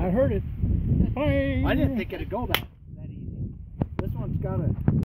I heard it. I didn't think it'd go that easy. This one's got a